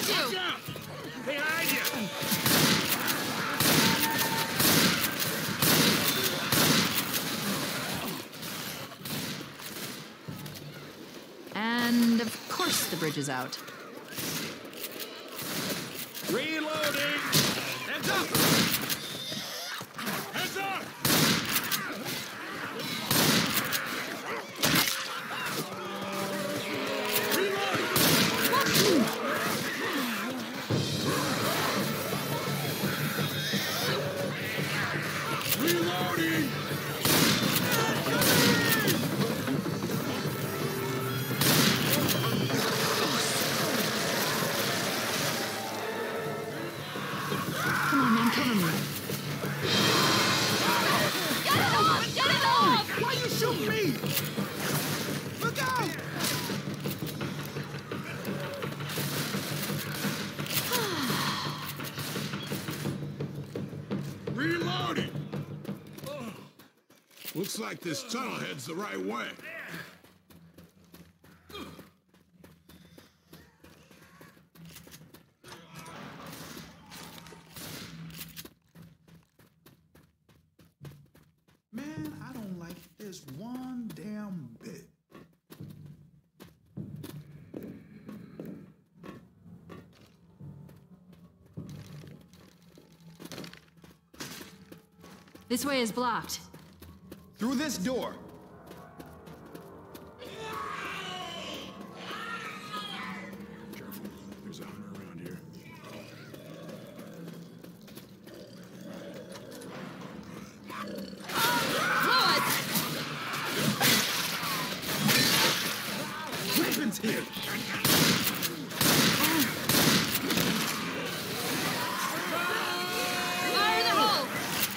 you! Watch out! Behind you! And of course the bridge is out. Reloading! Heads up! Heads up! Reloading! Come on, man, cover me. Get it off! Get it off! Why you shooting me? Look out! Reloading! Looks like this tunnel heads the right way. Man, I don't like this one damn bit. This way is blocked. Through this door. Careful, there's a hunter around here. Weapons here. Fire in the hole!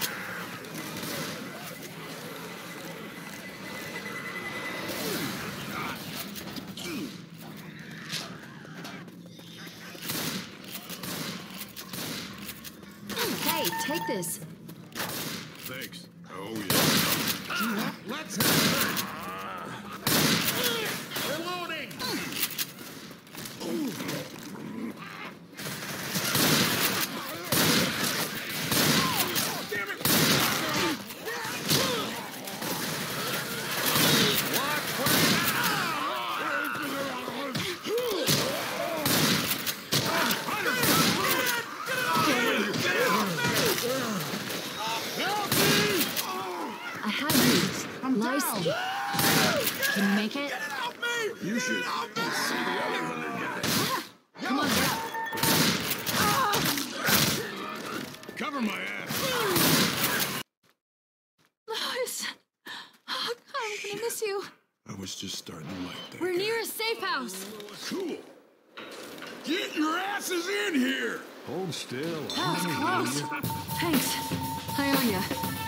Hey, take this. Thanks. Oh, yeah. Let's have it. Reloading! Damn it! I have these. I'm Nice. down. Can you make it? You should see the other one they're getting. Come on, get up. Cover my ass. Lois. Oh, I'm gonna miss you. I was just starting to like that We're guy. near a safe house. Cool. Get your asses in here! Hold still. That was close. Thanks. I owe you.